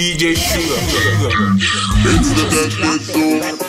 DJ Sugar. It's the Dancehall Show.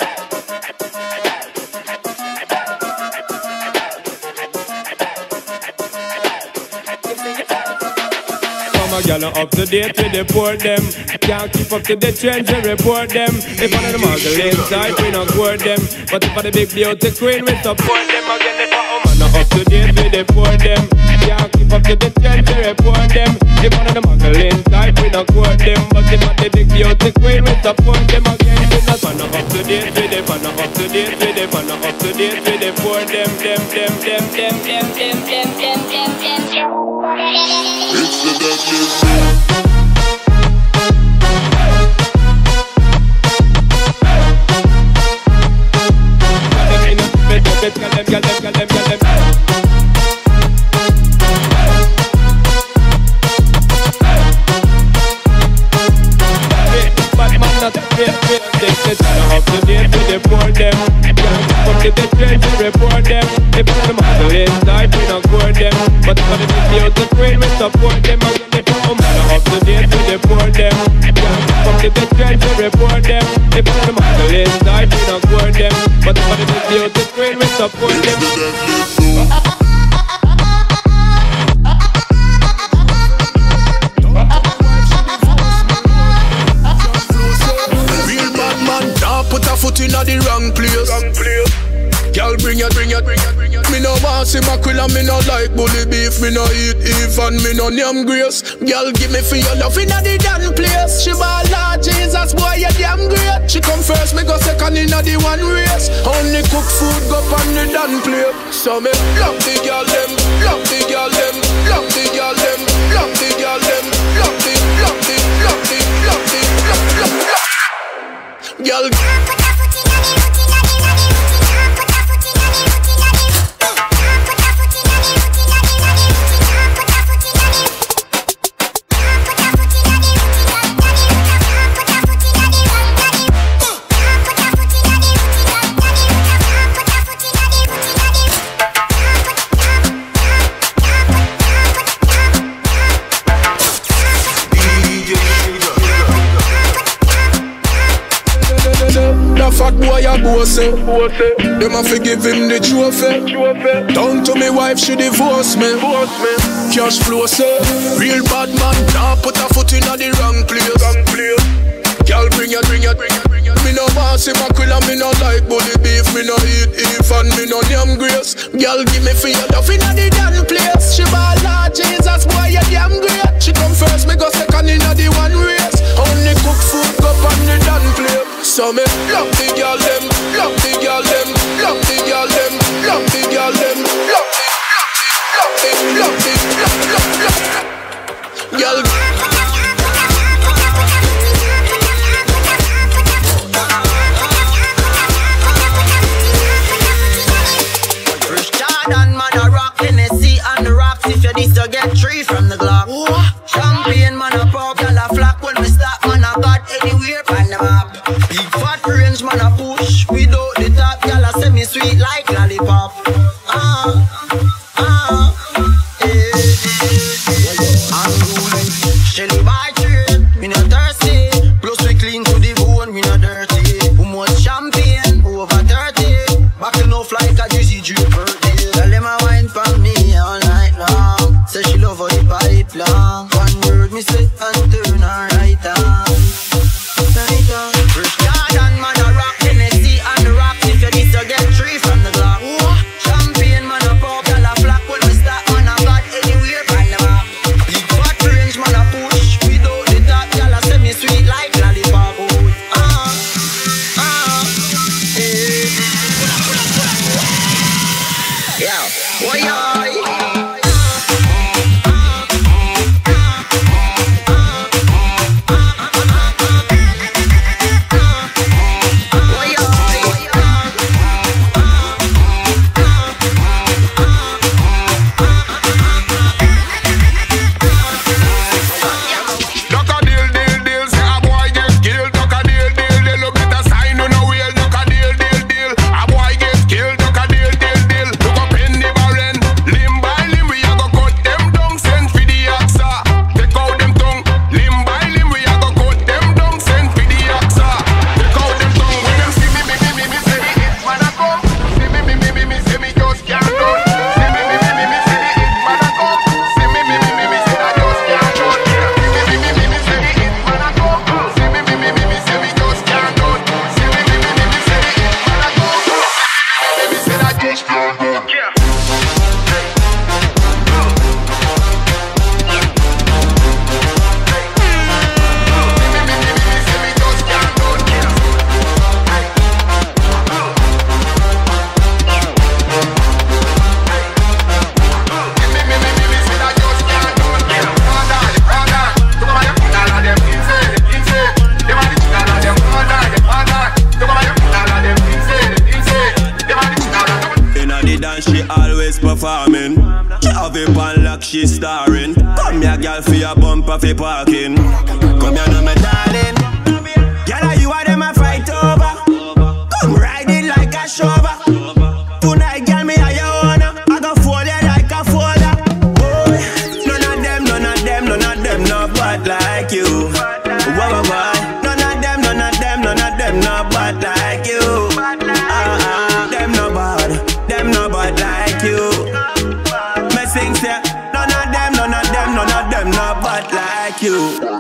A gal up to date with the port them. Can't keep up to the trends and report them. If one of the muggle inside, we not court them. But if the big beauty queen, we support them. Again, if a man not up to date with the port them. Can't keep up to the trends and report them. If one of the muggle inside, we not court them. But if the big beauty queen, we support them. Again, if not man not up to date with the man not up to date with the man not up to date with the port them. It's the Dancehall Show. Up to date with the poor them. Come to the trends and report them. If one of the muggle inside, we not court them. But if the big beauty queen, we support them. Again, if one up to date with the poor them. Come to the trends and report them. If one of the muggle inside, we not court them. But if the big beauty queen, we support them. It's the Dancehall Show. Foot in the wrong place. Girl, bring it. Me no want see mackerel and me no like bully beef. Me no eat even, me no name grace. Girl, give me for your love in the damn place. She ball Lord Jesus, boy, you damn great. She come first, me go second in the one race. Only cook food go on the damn plate. So me love the girl them, love the girl them, love the girl them, love the girl them, love the girl. Fat boy a boss, them a fi give him the trophy. Down to me wife, she divorce me. Cash flow say, real bad man, nah put a foot in the wrong place. Girl, bring it. Me no want see mackerel and me no like bully beef. Me no eat even, me no name grace. Girl, give me for your love in the damn place. She ball Lord Jesus, boy, you damn great. She come first, me go second in the one race. Only cook food go on the damn plate. So me love the girl them, love the girl them, love the girl them, love the girl them, love the girl. If you this to get 3 from the Glock. Champagne man a pop, y'all a flock. When we stop man a got anywhere on the map. Big fat range man a push. Without the top, y'all a semi sweet like lollipop. I'm ruling, Shelly by trade. Me no thirsty, plus we clean to the bone, we no dirty. Who much champagne, over 30. Back enough like a juicy drip birthday. Tell them a wine for me all night long. Say she love how the pipe long. One word me say and turn her right on. Fresh garden man a rock, Tennessee and the rock. If you this to get 3 from the Glock. Champagne man a pop, y'all a flock. When we start man a got anywhere on the map. Big fat range man a push. Without the top, y'all a semi sweet like lollipop. Yeah, boy, she's starring. Come here, girl, for your bumper for parking. Come here, now, my darling. Girl, you are them a fight over. Come ride it like a shover. Tonight, girl, me are your owner. I go fold you like a folder. Boy, none of them, no bad like you. Whoa, boy. None of them, no bad like you. Them no bad like you. Me sing say, none of them, no bad like you.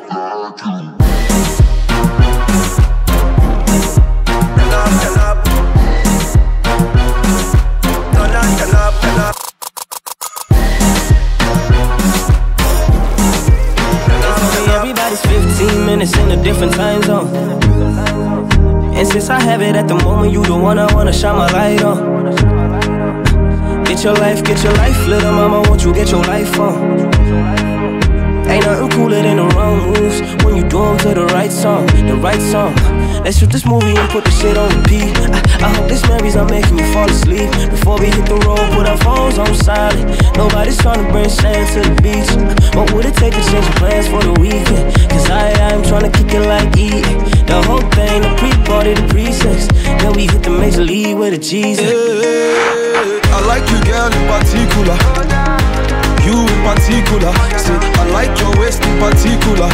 Everybody's 15 minutes in a different time zone. And since I have it at the moment, you the one I wanna shine my light on. Get your life, little mama, won't you get your life on? Ain't nothing cooler than the wrong moves when you do them to the right song, Let's shoot this movie and put the shit on repeat. I hope this memories are making you fall asleep. Before we hit the road, put our phones on silent. Nobody's trying to bring sand to the beach. What would it take to change your plans for the weekend? Cause I'm trying to kick it like eating. The whole thing, the pre-party, the pre-sex. Then we hit the major league with a G's. I like you, girl, in particular. You in particular. Say, I like your waist in particular.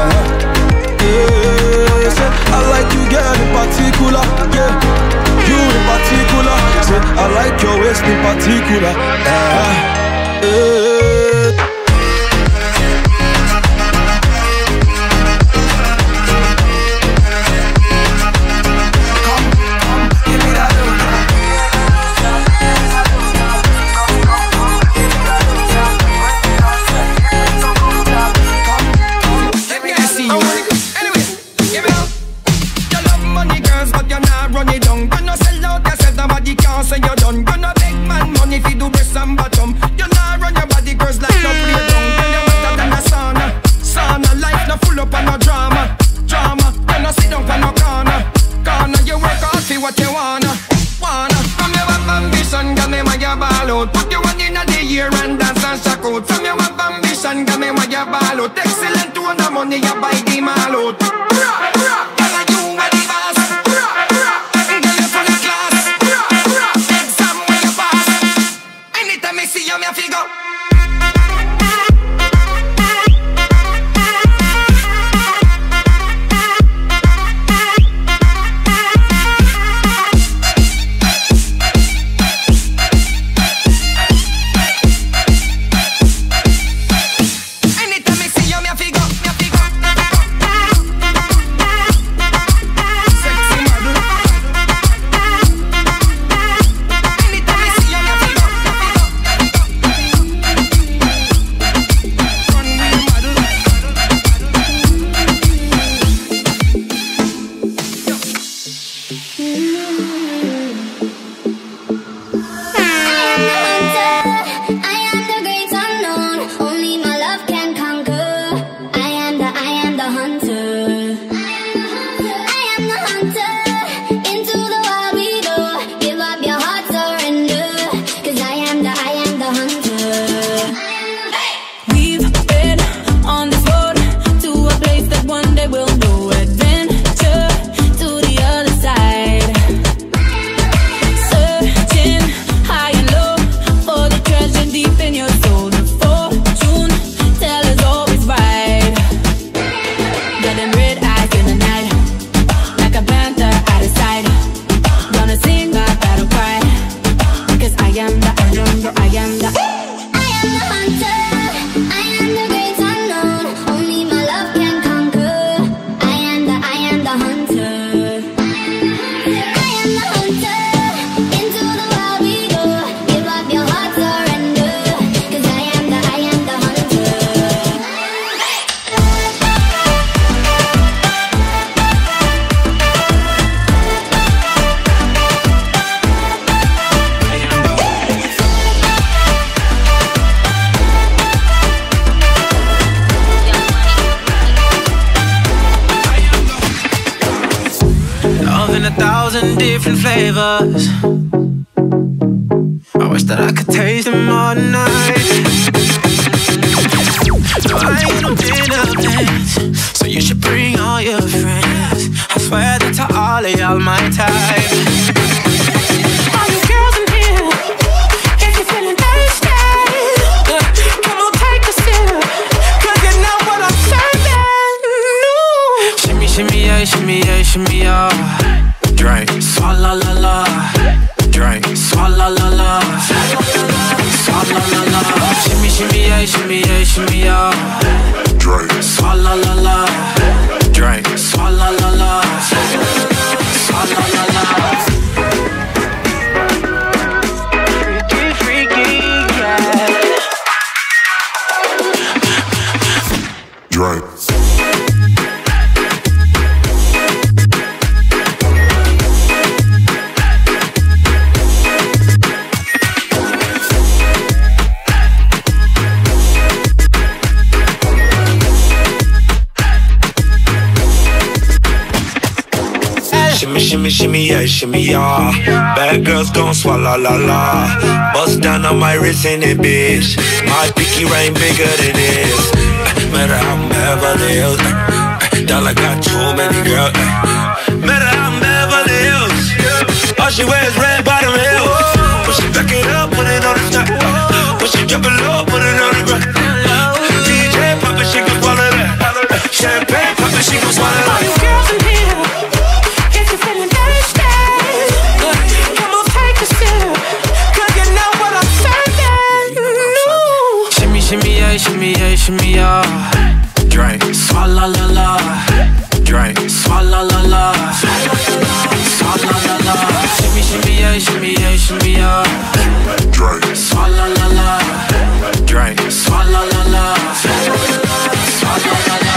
Say, I like you, girl, in particular. Yeah, you in particular. Say, I like your waist in particular. Say you're done, gonna beg man money if you do breast and bottom. You not run your body, girls like no play down. Tell you better than the sauna life no full up on no drama. You no sit down on no corner. You work hard for what you wanna. From your have ambition, got me when you ball out. Put you one in the year and dance and shock out. From your have ambition, got me when you ball out. Excellent to the money, you buy the mall out. Different flavors. I wish that I could taste them all night. buying them dinner plans, so you should bring all your friends. I swear that to all of y'all my type. All you girls in here, if you're feeling thirsty, come on take a sip, 'cause you know what I'm serving. Shimmy, shimmy, yeah, shimmy, yeah, shimmy, yeah. Drink, swalla la la. Drink, swalla la la. Swalla la la. Shimmy, shimmy, yeah, shimmy, yeah, shimmy, yeah. Drink, swalla la la. Drink, swalla la la. Swalla la la. Freaky, freaky, yeah. drink. Shimmy, shimmy, shimmy, yeah, shimmy, yeah. Bad girls gon' swallow, la, la. Bust down on my wrist in it, bitch. My pinky ring bigger than this. Matter how I'm Beverly Hills. Dollar got too many girls. Matter how I'm Beverly Hills. All she wears red bottom heels. When she back it up, put it on the top. When she drop it low, put it on the ground. DJ pop it, she gon' swallow that. Champagne pop it, she gon' swallow that. Shimmy, yeah, shimmy, yeah, shimmy, yeah. Drink, swalla la la. Drink, swalla la la. Swalla la la. Shimmy, shimmy, yeah, shimmy, yeah, shimmy, yeah. Drink, swalla la la. Drink, swalla la la. Swalla la la.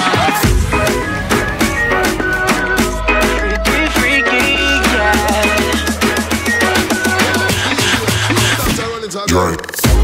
Freaky, freaky, yeah. drink.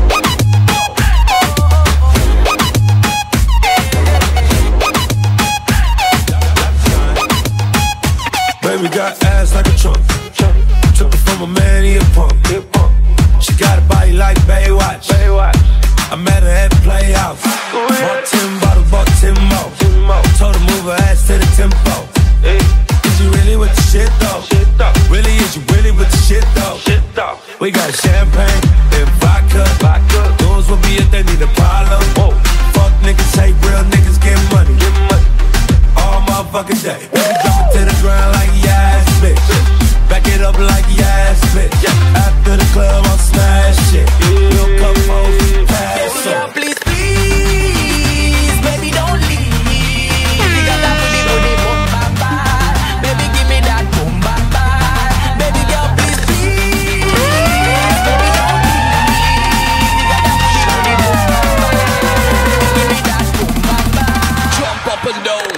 Baby got ass like a trunk. Took it from a man, he a punk. She got a body like Baywatch. I met her at the Playhouse. Bought 10 bottles, bought 10 more. Told her move her ass to the tempo. Is you really with the shit though? Really, is you really with the shit though? We got champagne and vodka. Those will be if they need a problem. Fuck niggas, hate real niggas, get money. All motherfucking day. Baby, drop it to the ground like yes, bitch. Back it up like yes, bitch. After the club, I'll smash shit. We'll come home, pass up. Please, please, baby, don't leave. You got that booty, booty, boom, bam, bam. Baby, give me that boom, bam, bam. Baby girl, please, please, baby, don't leave. You got that booty, booty, boom, bam, bam. Give me that boom, bam, bam. Jump up and down.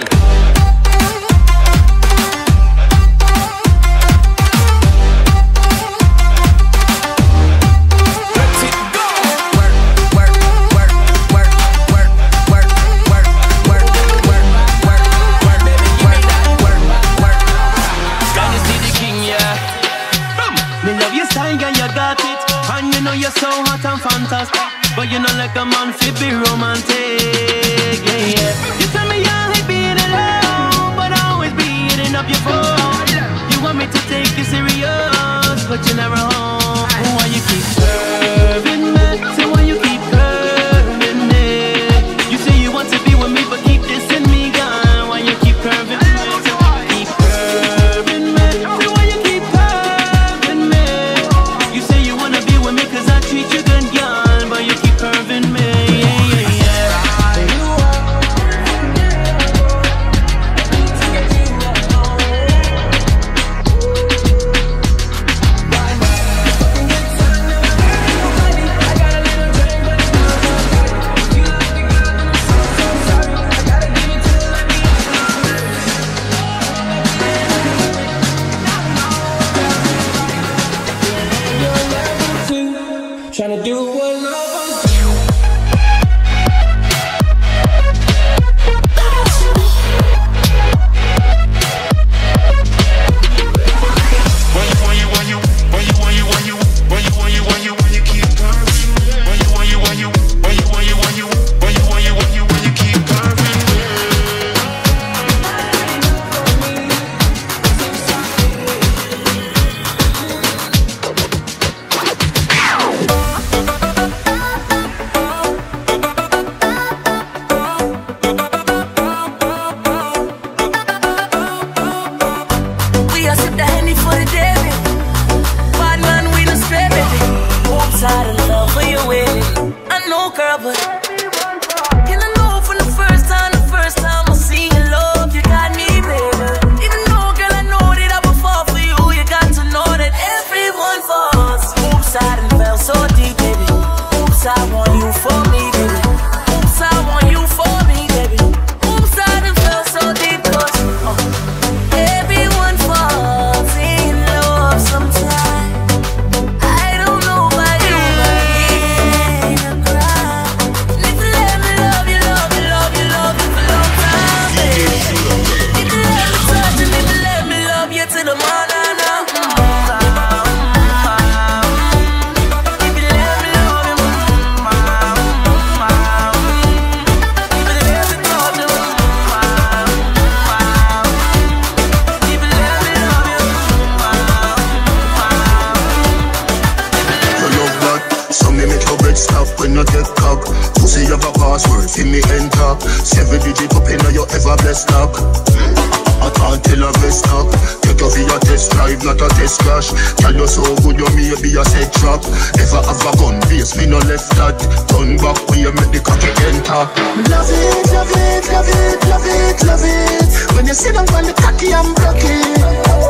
ever blessed luck. I can't tell a best up. Take you for your test drive, not a test crash. Tell you so good you may be a set trap. Ever have a gun base, me no left that. Turn back when you make the cocky enter. Love it, love it, love it, love it, love it. When you sit down on the cocky and broke it.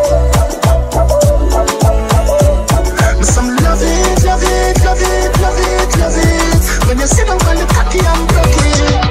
Some love it, love it, love it, love it, love it. When you sit down on the cocky and broke it.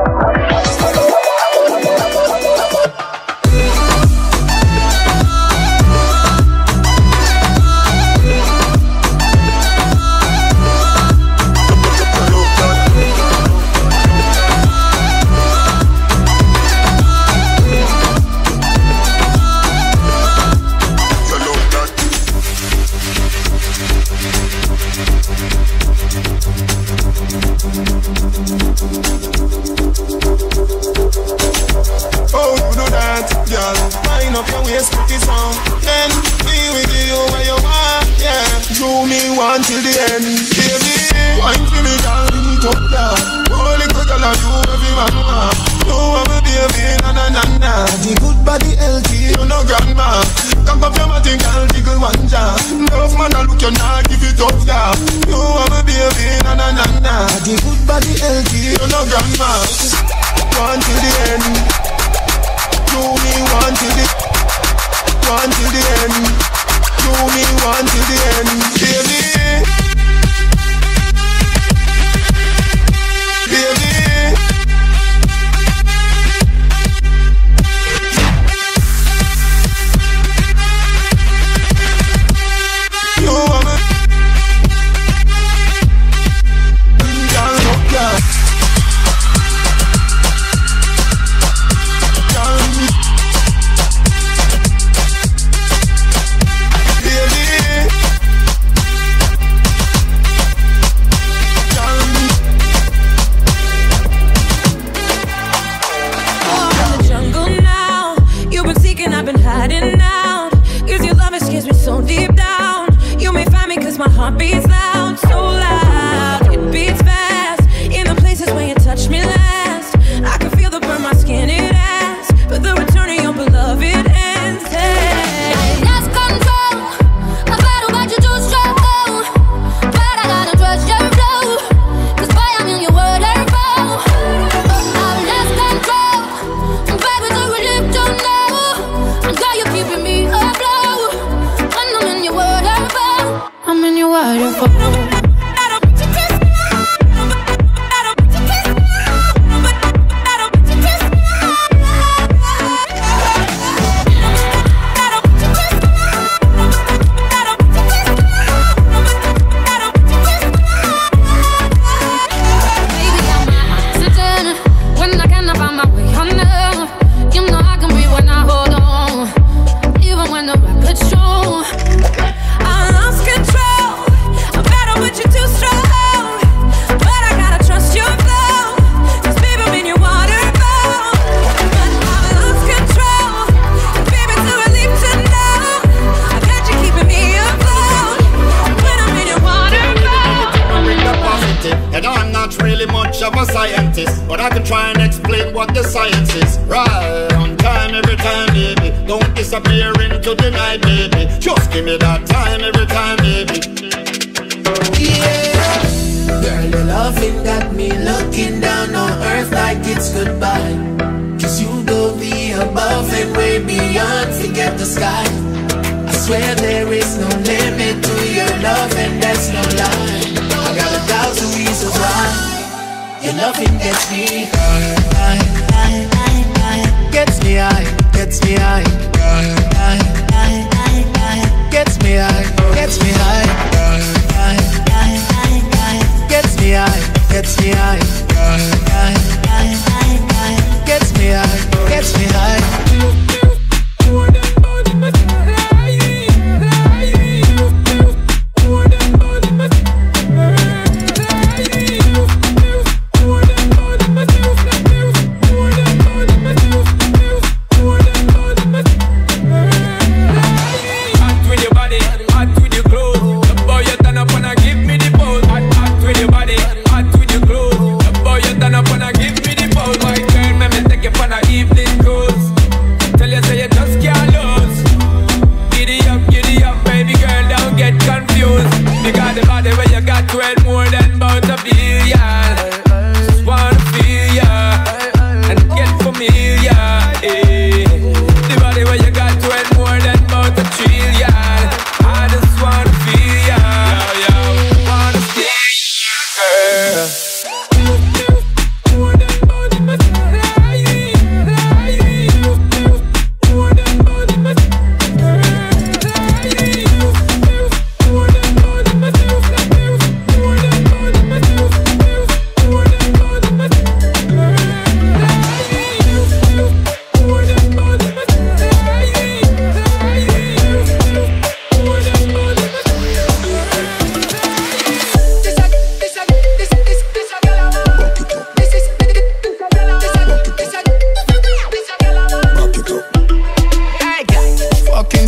Till the end, baby, wine for me, girl, beat up that. Holy good girl, I do every man want. No, I'm a baby, na na na na. The good body healthy, you know grandma. Come up your body, girl, tickle one jar. Love man, I look you now, give it up, yeah. No, I'm a baby, na na na na. The good body healthy, you know grandma. One till the end, do me one till the end. Do me one till the end, baby.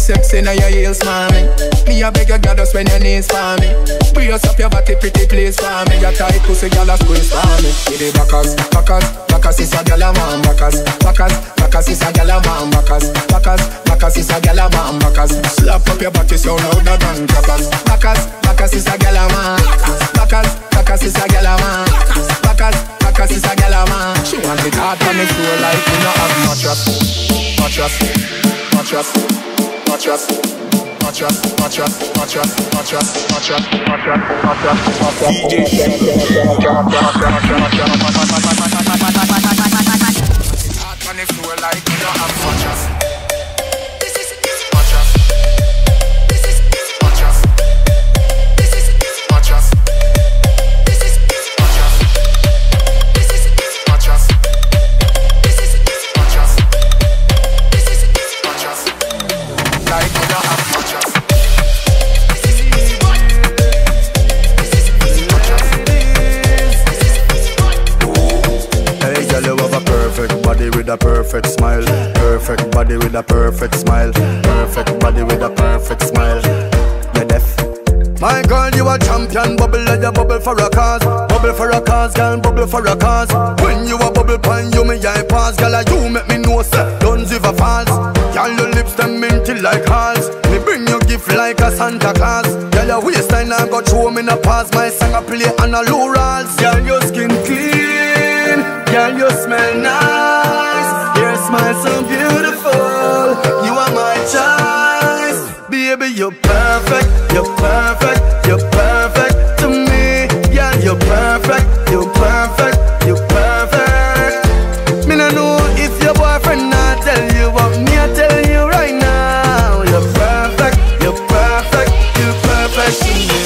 sexy now your heels, mommy. Me a beg your girl just when your knees for me. Brace up your body pretty please for me. Your tight pussy girl a squeeze for me. Give it backers, backers, backers is a girl a man. Backers, backers, backers is a girl a man. Backers, backers, backers is a girl a man. Backers, slap up your body so louder than crackers. Backers, backers is a girl a man. Backers, backers is a girl a man. Backers, backers is a girl a man. She want it hard on the floor like we not have mattress. Mattress, mattress, mattress, mattress, mattress, mattress, mattress, mattress, mattress, mattress, hard on the floor like we don't have mattress. This is mattress. This is mattress. This is mattress. This is mattress. This is mattress. This is mattress. This is mattress. Like we don't have mattress. This is Hey girl, you have a perfect body with a perfect smile. Perfect body with a perfect smile. Perfect body with a perfect smile. You're deaf. My girl, you a champion. Bubble like a bubble for a cause. Bubble for a cause, girl, bubble for a cause. When you a bubble pan, you me eye pass. Girl, you make me know, sir, don't give a false. Girl, your lips them minty like hearts. Me bring you gift like a Santa Claus. Girl, your waistline I got through me in a pass. My song I play on a low rolls. Girl, your skin clean. Girl, you smell nice. Your smile so beautiful. You are my choice. Baby, you're perfect. You're perfect. You're perfect to me. Girl, you're perfect. You're perfect. You're perfect. Me no know if your boyfriend not tell you, but me I tell you right now. You're perfect. You're perfect. You're perfect to me.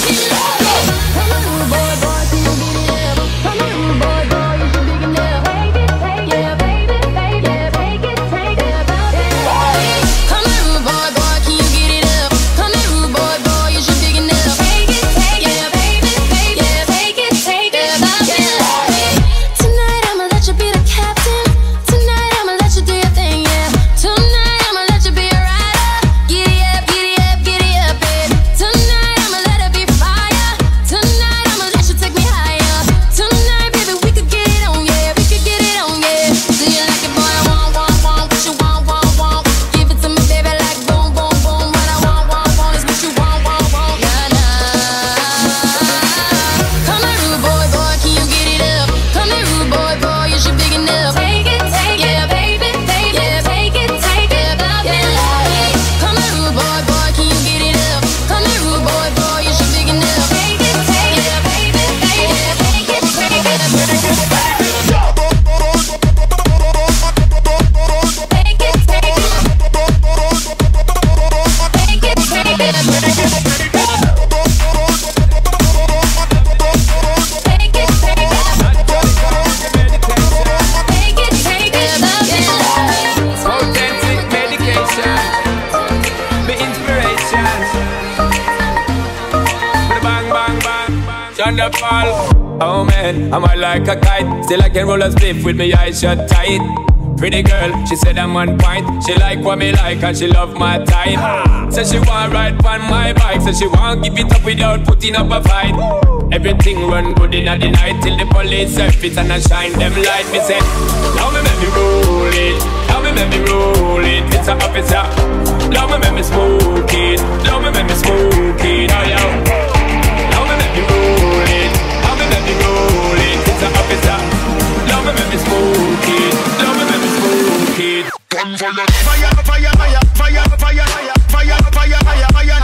Oh man, am I like a kite? Still I can roll a spliff with me eyes shut tight. Pretty girl, she said I'm on point. She like what me like and she love my type. Said she want ride on my bike. Said she want give it up without putting up a fight. Everything run good in the night till the police surface and I shine them light. Me say, now me make me roll it. Now me make me roll it. It's a officer. Now me make me smoke it. Now me make me smoke it. Oh yeah. Now me make me roll it. Now me make me roll it. It's a officer. Now me make me smoke it. Now me make me smoke it. Fire, fire, Fire, fire, fire, fire, fire, fire, fire, fire, fire, fire,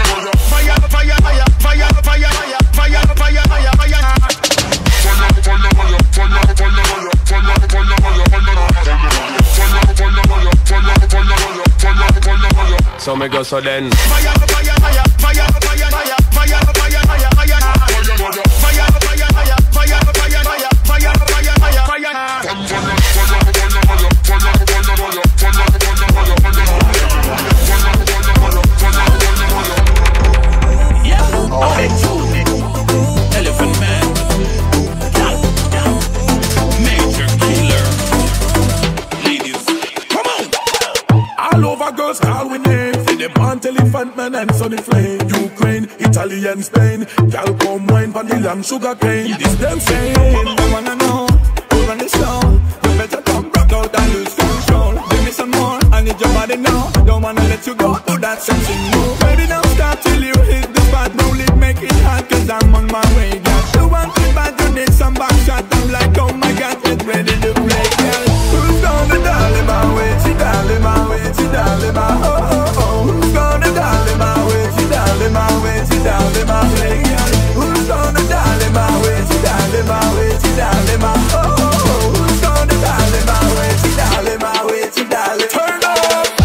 fire, So me go so then. Elephant Man, Major Killer. Ladies, come on! All over girls call with names. the pant, elephant man and sunny flame. Ukraine, Italian, Spain. Y'all come wine pan the land, sugar cane. This them saying, they wanna know who run the show. You better come rock out and lose control. Give me some more, I need your body now. Don't wanna let you go, do that sexy move. Baby, don't stop till you hit the spot. No leave, make it hot, cause I'm on my way, girl. You want it bad, you need some back shot. I'm like, oh my God, get ready to play, girl. Who's gonna darling my way? She darling my way, she darling my oh oh oh. Who's gonna darling my way? She darling my way, she darling my way, girl. Who's gonna darling my way? She darling my way, she darling my oh oh oh. Who's gonna darling my way? She darling my way, she darling. Turn up.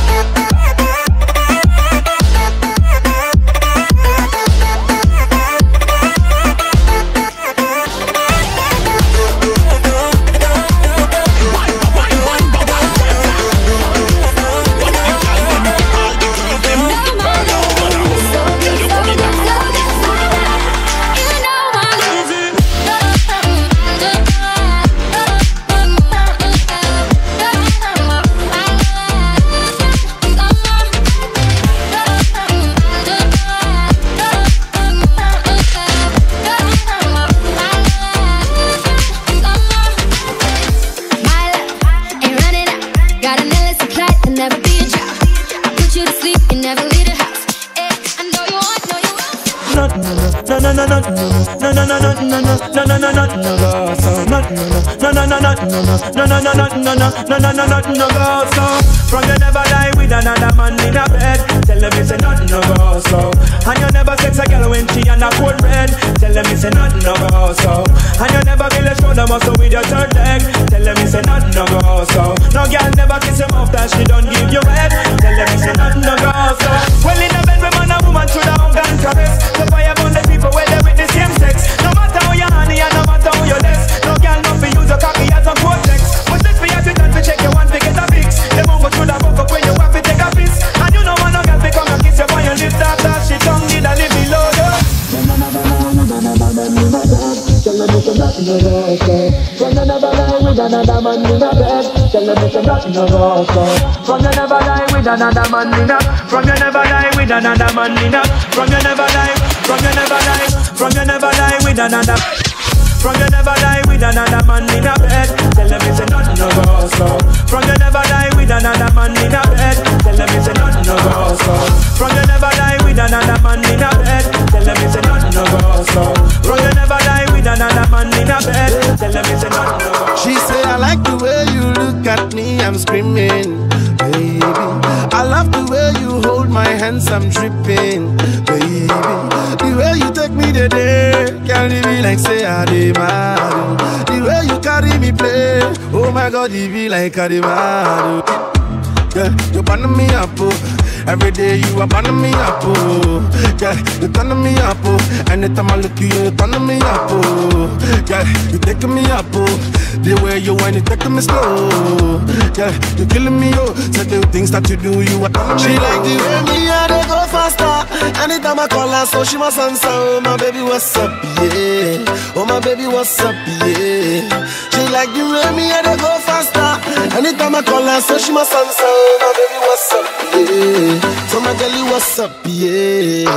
From you never lie with another man in a bed. Tell them it's a nothing no go so. And you never sex a girl when she and a cold red. Tell them it's a nothing no go so. And you never feel a shoulder muscle with your third leg. Tell them it's a nothing no go so. No girl never kiss him off that she don't give you head. Tell them it's a nothing no go so. Well in a bed with man and woman should have hug and caress. So fire burn the people where they with the same sex. No matter how you honey and no matter how you less. No girl not for use a cocky as a cortex. But this for you to done to check you want to get a fix. Them won't go through the buck up when you have to take a piss. And you know one no girl become a kiss you when you lift that she tongue did a live below you. From you never lie with another man in a bed. Tell them it's a nothing no go so. From you never lie with another man in a bed. Tell them it's a nothing no go so. From you never lie with another man in a. From you never lie with another man in a. From you never lie. From you never lie. From you never lie with another. From you never lie with another man in a bed. Tell them it's a nothing no go so. From you never lie with another man in a bed. Tell them it's a nothing no go so. From you never lie with another man in a bed. Tell them it's a nothing no go so. From you never lie with another man in a bed. Tell them it's a nothing no go. She say I like the way you look at me, I'm screaming, baby. I love the way you hold my hands, I'm dripping, baby. The way you take me today, carry me like say I did mad. The way you carry me play, oh my God, it be like I did mad. Yeah, you burn me up, oh. Every day you are burning me up, oh. Yeah, you turning me up, oh. Anytime I look at you, you turning me up, oh. Yeah, you taking me up, oh. The way you want it, taking me slow. Yeah, you killing me, oh. Certain things that you do, you are turning me. She like the way me and they go faster. Anytime I call her, so she must answer. Oh my baby, what's up, yeah. Oh my baby, what's up, yeah. She like the way me and they go faster. Anytime I call her, so she must answer. Oh my baby, what's up, yeah. So my girl, what's up, yeah.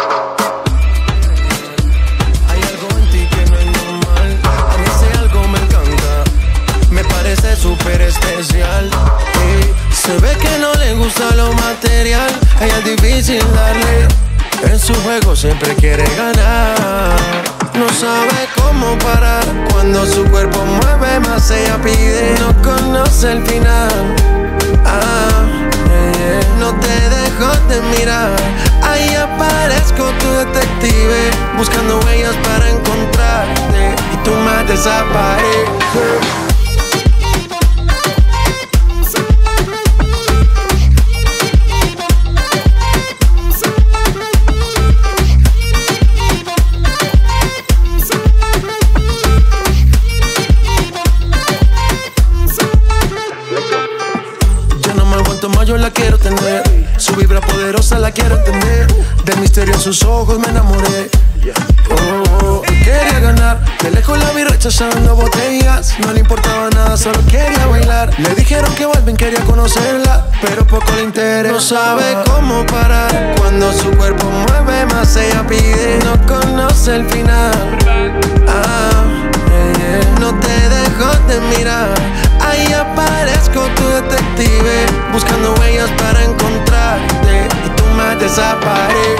Hay algo en ti que no es normal. A mí ese algo me encanta. Me parece súper especial. Se ve que no le gusta lo material. A ella es difícil darle. En su juego siempre quiere ganar. No sabe cómo parar. Cuando su cuerpo mueve más ella pide. No conoce el final. No te dejo de mirar. Ahí aparezco tu detective, buscando huellas para encontrarte. Y tú me desapareces. Yo la quiero tener, su vibra poderosa la quiero entender. Del misterio en sus ojos me enamoré. Oh, oh, que quería ganar. De lejos la vi rechazando botellas. No le importaba nada, solo quería bailar. Le dijeron que vuelven, quería conocerla, pero poco le interesa. No sabe cómo parar. Cuando su cuerpo mueve más ella pide. No conoce el final. No te dejo de mirar. Ahí aparezco tu detective, buscando huellas para encontrarte, y tú me desapareces.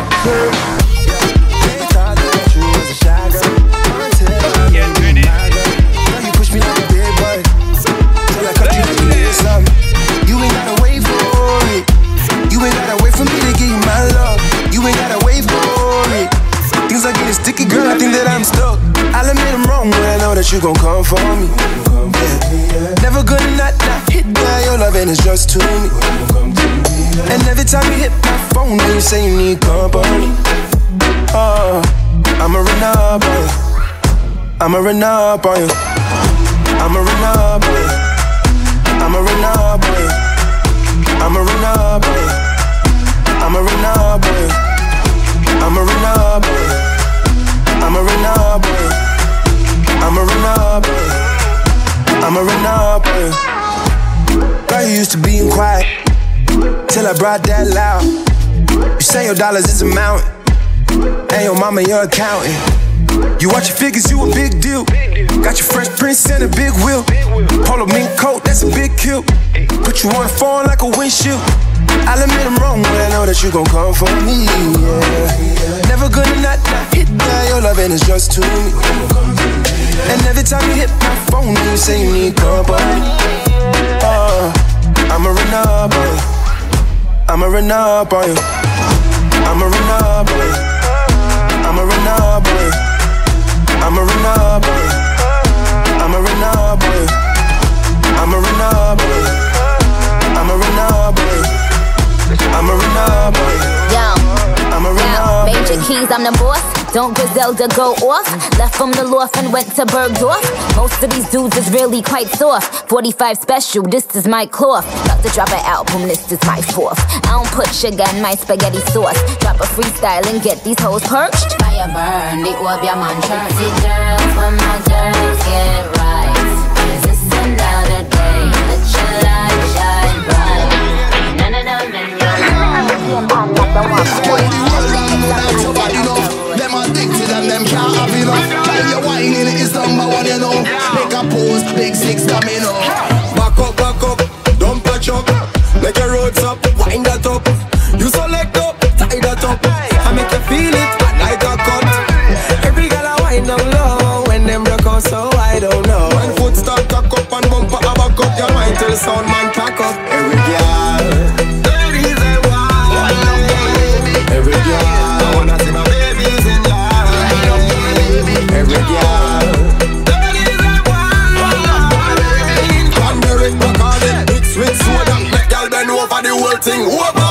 You ain't gotta wait for it. You ain't gotta wait for me to give you my love. You ain't gotta wait for it. Things are getting sticky, girl, I think that I'm stuck. I'll admit I'm wrong, but I know that you gon' come for me. Yeah. Never gonna not hit by your loving is just to me. And every time you hit my phone, you say you need company. Oh, I'ma run up on you. I'ma run up on you. I'ma run up on you. I'ma run up on you. I'ma run up on you. I'ma run up on you. I'ma run up on you. I'ma run up on you. I'ma run up on you. I'ma run up on you. Girl, you used to being quiet till I brought that loud. You say your dollars is a mountain, and your mama your accountant. You watch your figures, you a big deal. Got your fresh prince and a big wheel. Polo mink coat, that's a big kill. Put you on the phone like a windshield. I'll admit I'm wrong, but I know that you gon' come for me, yeah. Never gonna not hit by your loving is just to me. And every time you hit my phone, you say you need company. I'ma run up on you. I'ma run up on you. I'ma run up on you. I'ma run up on you. I'ma run up on you. I'ma run up on you. I'ma run up on you. I'ma run up on you. I'ma run up on you. I'ma run up on you. Major keys, I'm the boss. Don't Griselda go off? Left from the loft and went to Bergdorf. Most of these dudes is really quite soft. 45 special, this is my cloth. About to drop an album, this is my fourth. I don't put sugar in my spaghetti sauce. Drop a freestyle and get these hoes perched. Fire burn, the orb your man church. See girls, when my girls get right. Is this another day? Let your light shine bright. None of them in your them addicted and them can't have enough. While you're whining, it is number one, you know. Make a pose, big six domino. Back up, don't touch up. Make your roads up, wind that up. You select up, tie that up. I make you feel it, like a cut. Every girl I wind down low. When them broke out, so I don't know. When foot start cock up and bumper a back up, your mind till sound man pack up. Every girl, there is a wild. Every girl, I wanna see my babies in love. Every girl, there is a wild. Cranberry back mix with soda. Make girl bend over the whole thing over.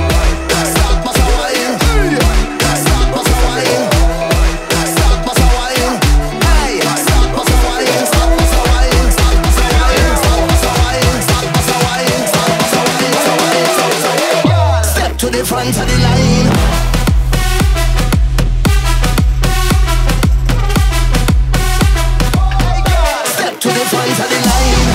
Front of the line. Step to the front of the line.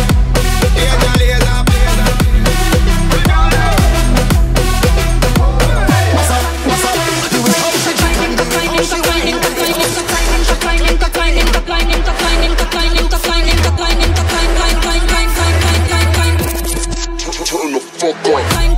Turn the fuck on.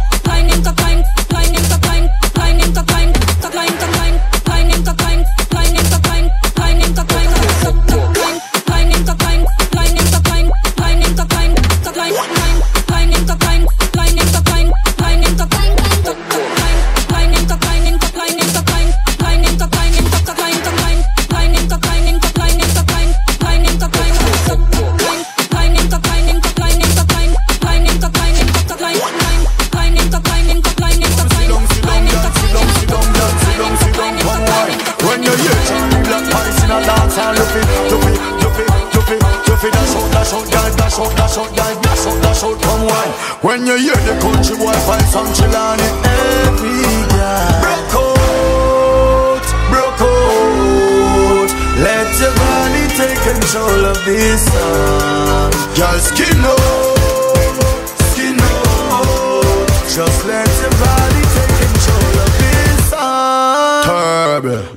When you hear the country boy find some chill on it. Every girl broke out your body take control of this song. Girl, skin out, skin out. Just let your body take control of this song. Turbo.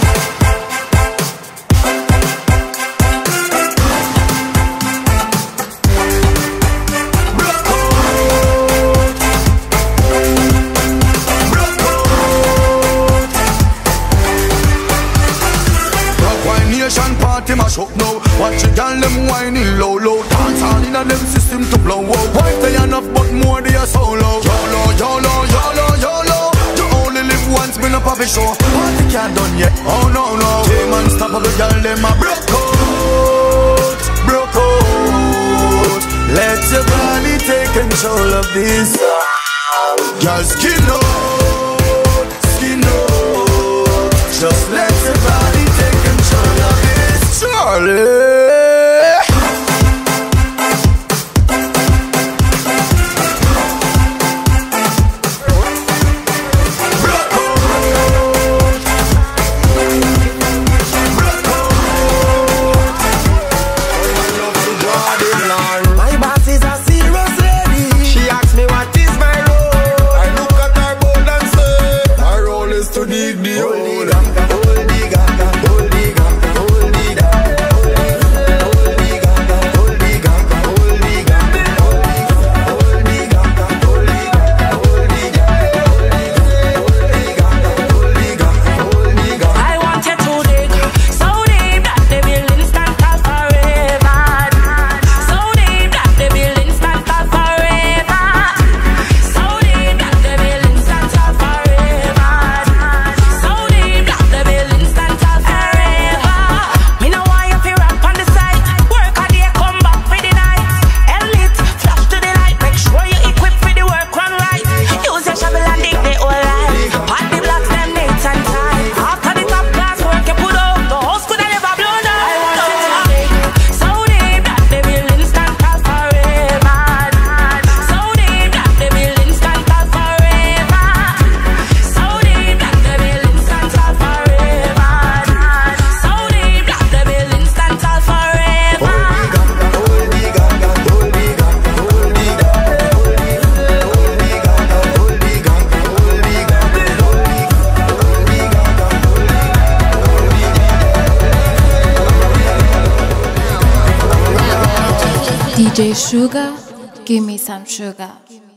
Mash up now. Watch your girl them whining low, low. Dance all in a them system to blow out. Wife they enough but more they are solo. YOLO, YOLO, YOLO, YOLO. You only live once, me no pop show. Party can't done yet, oh no, no. Team and stop of the girl them a broke out, broke out. Let your body take control of this song. Girl, skin out, skin out. Just let your body take control of it. Charlie. My boss is a serious lady. She asks me what is my role. I look at her bold and say, her role is to dig the hole. DJ Sugar, give me some sugar.